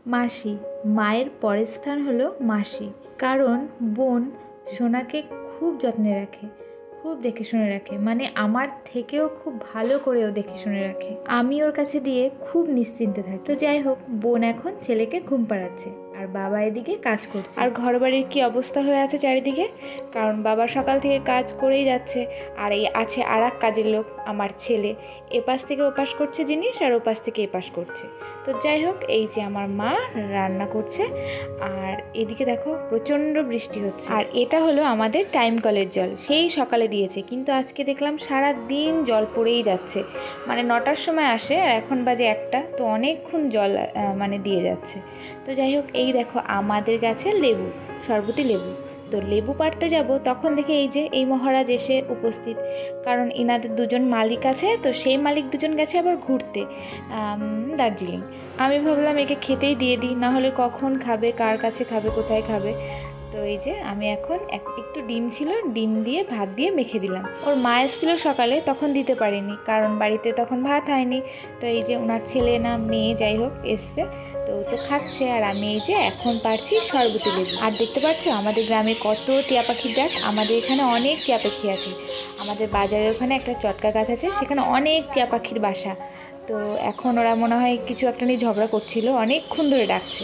মাসি, মায়ের পরের স্থান হলো মাসি। কারণ বোন সোনাকে খুব যত্নে রাখে, খুব দেখে শুনে রাখে, মানে আমার থেকেও খুব ভালো করেও দেখে শুনে রাখে। আমি ওর কাছে দিয়ে খুব নিশ্চিন্তে থাকি। তো যাই হোক, বোন এখন ছেলেকে ঘুম পাড়াচ্ছে আর বাবা এদিকে কাজ করছে। আর ঘর বাড়ির কী অবস্থা হয়ে আছে চারিদিকে, কারণ বাবা সকাল থেকে কাজ করেই যাচ্ছে। আর এই আছে আর এক কাজের লোক, আমার ছেলে, এপাশ থেকে ওপাশ করছে জিনিস আর ওপাশ থেকে এপাশ করছে। তো যাই হোক, এই যে আমার মা রান্না করছে আর এদিকে দেখো প্রচণ্ড বৃষ্টি হচ্ছে। আর এটা হলো আমাদের টাইম কলের জল, সেই সকালে দিয়েছে, কিন্তু আজকে দেখলাম সারা দিন জল পড়েই যাচ্ছে। মানে 9টার সময় আসে আর এখন বাজে 1টা, তো অনেকক্ষণ জল মানে দিয়ে যাচ্ছে। তো যাই হোক, এই দেখো আমাদের গাছে লেবু, শরবতি লেবু। তো লেবু পাড়তে যাব, তখন দেখে এই যে এই মহারাজ এসে উপস্থিত। কারণ এনাদের দুজন মালিক আছে, তো সেই মালিক দুজন গেছে আবার ঘুরতে দার্জিলিং। আমি ভাবলাম একে খেতেই দিয়ে দিই, না হলে কখন খাবে, কার কাছে খাবে, কোথায় খাবে। তো এই যে আমি এখন একটু ডিম ছিল, ডিম দিয়ে ভাত দিয়ে মেখে দিলাম। ওর মা এসেছিলো সকালে, তখন দিতে পারিনি কারণ বাড়িতে তখন ভাত হয়নি। তো এই যে ওনার ছেলে না মেয়ে যাই হোক এসছে, তো খাচ্ছে। আর আমি এই যে এখন পারছি শরবতি লেবু। আর দেখতে পাচ্ছ আমাদের গ্রামে কত টিয়া পাখির ডাক। আমাদের এখানে অনেক টিয়া পাখি আছে। আমাদের বাজারের ওখানে একটা চটকা গাছ আছে, সেখানে অনেক টিয়া পাখির বাসা। তো এখন ওরা মনে হয় কিছু একটা নিয়ে ঝগড়া করছিল, অনেকক্ষণ ধরে ডাকছে।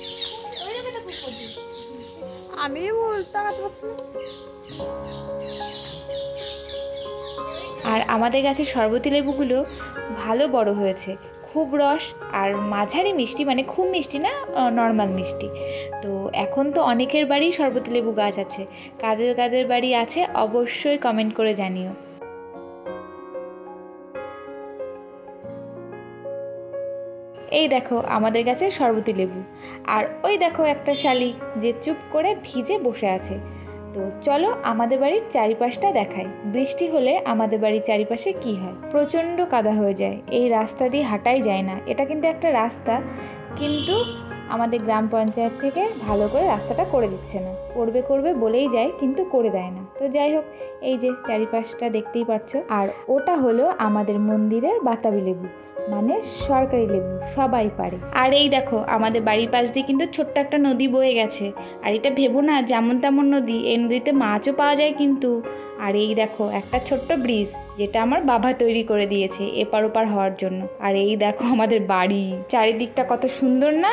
আমি আর আমাদের গাছের শরবতি লেবুগুলো ভালো বড় হয়েছে, খুব রস আর মাঝারি মিষ্টি, মানে খুব মিষ্টি না, নর্মাল মিষ্টি। তো এখন তো অনেকের বাড়ি শরবতি লেবু গাছ আছে, কাদের কাদের বাড়ি আছে অবশ্যই কমেন্ট করে জানিও। এই দেখো আমাদের কাছে শরবতি লেবু, আর ওই দেখো একটা শালিক যে চুপ করে ভিজে বসে আছে। তো চলো আমাদের বাড়ির চারিপাশটা দেখাই। বৃষ্টি হলে আমাদের বাড়ির চারিপাশে কি হয়, প্রচণ্ড কাদা হয়ে যায়, এই রাস্তা দিয়ে হাঁটাই যায় না। এটা কিন্তু একটা রাস্তা, কিন্তু আমাদের গ্রাম পঞ্চায়েত থেকে ভালো করে রাস্তাটা করে দিচ্ছে না। করবে বলেই যায়, কিন্তু করে দেয় না। তো যাই হোক, এই যে চারিপাশটা দেখতেই পাচ্ছ। আর ওটা হলো আমাদের মন্দিরের বাতাবি লেবু, মানে সরকারি লেবু, সবাই পারে। আর এই দেখো আমাদের বাড়ির পাশ দিয়ে কিন্তু ছোট্ট একটা নদী বয়ে গেছে। আর এটা ভেবো না যেমন তেমন নদী, এই নদীতে মাছও পাওয়া যায় কিন্তু। আর এই দেখো একটা ছোট্ট ব্রিজ, যেটা আমার বাবা তৈরি করে দিয়েছে এপার ওপার হওয়ার জন্য। আর এই দেখো আমাদের বাড়ি, চারিদিকটা কত সুন্দর না।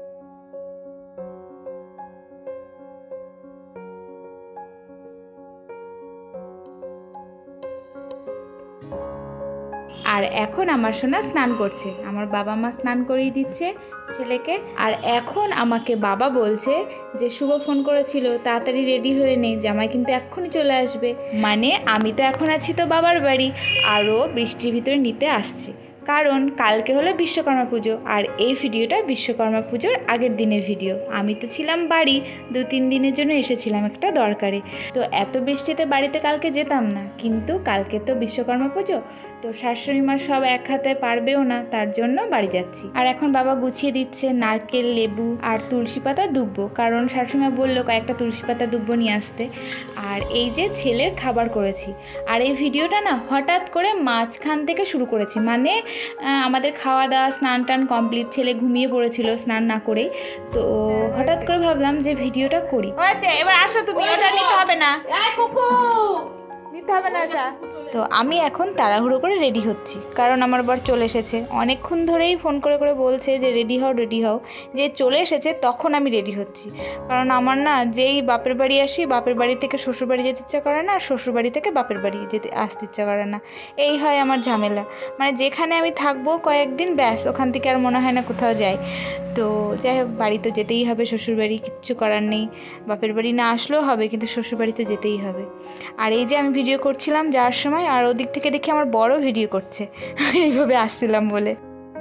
আর এখন আমার সোনা স্নান করছে, আমার বাবা মা স্নান করিয়ে দিচ্ছে ছেলেকে। আর এখন আমাকে বাবা বলছে যে শুভ ফোন করেছিল, তাড়াতাড়ি রেডি হয়ে নে, জামাই কিন্তু এক্ষুনি চলে আসবে। মানে আমি তো এখন আছি তো বাবার বাড়ি, আরও বৃষ্টির ভিতরে নিতে আসছে, কারণ কালকে হলো বিশ্বকর্মা পুজো। আর এই ভিডিওটা বিশ্বকর্মা পুজোর আগের দিনের ভিডিও। আমি তো ছিলাম বাড়ি, 2-3 দিনের জন্য এসেছিলাম একটা দরকারে। তো এত বৃষ্টিতে বাড়িতে কালকে যেতাম না, কিন্তু কালকে তো বিশ্বকর্মা পুজো, তো শাশুড়ি মা সব এক হাতে পারবেও না, তার জন্য বাড়ি যাচ্ছি। আর এখন বাবা গুছিয়ে দিচ্ছে নারকেল, লেবু আর তুলসী পাতা, দুব্বো, কারণ শাশুড়ি মা বললো কয়েকটা তুলসী পাতা দুব্বো নিয়ে আসতে। আর এই যে ছেলের খাবার করেছি। আর এই ভিডিওটা না হঠাৎ করে মাঝখান থেকে শুরু করেছি, মানে আমাদের খাওয়া দাওয়া স্নান টান কমপ্লিট, ছেলে ঘুমিয়ে পড়েছিল স্নান না করেই। তো হঠাৎ করে ভাবলাম যে ভিডিওটা করি। এবার আসো তুমি, ওটা নিতে হবে না, নিতে হবে না। তো আমি এখন তাড়াহুড়ো করে রেডি হচ্ছি, কারণ আমার বর চলে এসেছে। অনেকক্ষণ ধরেই ফোন করে করে বলছে যে রেডি হও রেডি হও, যে চলে এসেছে তখন আমি রেডি হচ্ছি। কারণ আমার না যেই বাপের বাড়ি আসি, বাপের বাড়ি থেকে শ্বশুর বাড়ি যেতে ইচ্ছা করে না, আর শ্বশুর বাড়ি থেকে বাপের বাড়ি আসতে ইচ্ছা করে না। এই হয় আমার ঝামেলা, মানে যেখানে আমি থাকবো কয়েকদিন ব্যাস, ওখান থেকে আর মনে হয় না কোথাও যাই। তো যাই হোক, বাড়ি তো যেতেই হবে, শ্বশুর বাড়ি, কিচ্ছু করার নেই। বাপের বাড়ি না আসলেও হবে, কিন্তু শ্বশুর বাড়িতে যেতেই হবে। আর এই যে আমি ভিডিও করছিলাম যাওয়ার সময়, আর ওদিক থেকে দেখি আমার বড় ভিডিও করছে এইভাবে আসছিলাম বলে।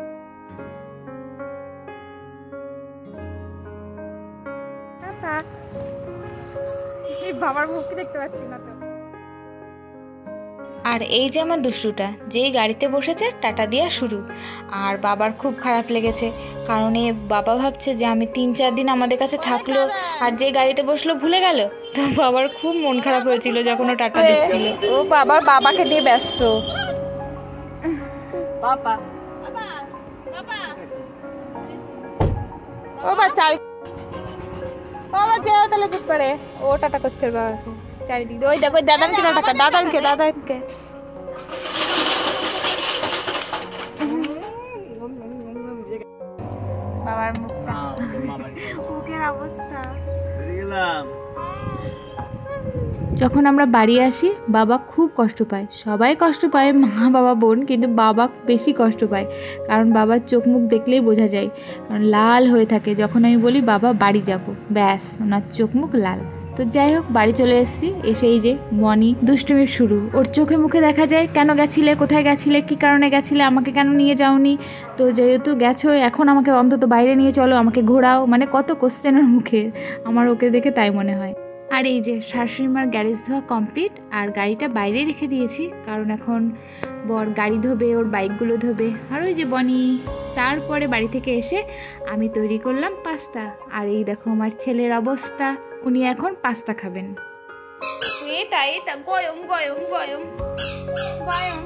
বাবার মুখ দেখতে পাচ্ছি না তো। আর এই যে আমার দুষ্টুটা, যেই গাড়িতে বসেছে টাটা দিয়া শুরু। আর বাবার খুব খারাপ লেগেছে, কারণ বাবা ভাবছে যে আমি 3-4 দিন আমাদের কাছে থাকলো আর যে গাড়িতে বসলো ভুলে গেল। তো বাবার খুব মন খারাপ হয়েছিল যখন ও টাটা দিচ্ছিল। ও বাবার বাবাকে নিয়ে ব্যস্ত। বাবা ও বাচ্চা ও বাচ্চা তাহলে দুধ পড়ে ও টাটা করছে বাবাকে চারিদিক দিয়ে। ওই দেখো দাদানকে টাটা দাদানকে বাবার মুখটা মুখের অবস্থা। যখন আমরা বাড়ি আসি বাবা খুব কষ্ট পায়, সবাই কষ্ট পায়, মা বাবা বোন, কিন্তু বাবা বেশি কষ্ট পায় কারণ বাবার চোখ মুখ দেখলেই বোঝা যায়, কারণ লাল হয়ে থাকে যখন আমি বলি বাবা বাড়ি যাব, ব্যাস ওনার চোখ মুখ লাল। তো যাই হোক বাড়ি চলে এসেছি, এসে এই যে মনি দুষ্টুমির শুরু, ওর চোখে মুখে দেখা যায় কেন গেছিলে, কোথায় গেছিলে, কী কারণে গেছিলে, আমাকে কেন নিয়ে যাওনি, তো যেহেতু গেছো এখন আমাকে অন্তত বাইরে নিয়ে চলো, আমাকে ঘোরাও, মানে কত কোশ্চেনের মুখে, আমার ওকে দেখে তাই মনে হয়। আর এই যে শাশুড়িমার গ্যারেজ ধোয়া কমপ্লিট, আর গাড়িটা বাইরে রেখে দিয়েছি কারণ এখন বর গাড়ি ধোবে, ওর বাইকগুলো ধোবে। আর ওই যে বনি, তারপরে বাড়ি থেকে এসে আমি তৈরি করলাম পাস্তা, আর এই দেখো আমার ছেলের অবস্থা, উনি এখন পাস্তা খাবেন। এটা গয়ম গয়ম গয়ম গয়ম।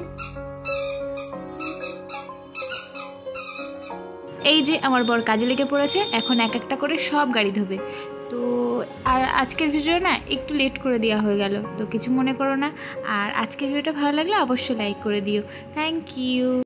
এই যে আমার বর কাজে লেগে পড়েছে, এখন এক একটা করে সব গাড়ি ধোবে। তো আর আজকের ভিডিও না একটু লেট করে দেওয়া হয়ে গেল, তো কিছু মনে করো না। আর আজকের ভিডিওটা ভালো লাগলে অবশ্যই লাইক করে দিও। Thank you.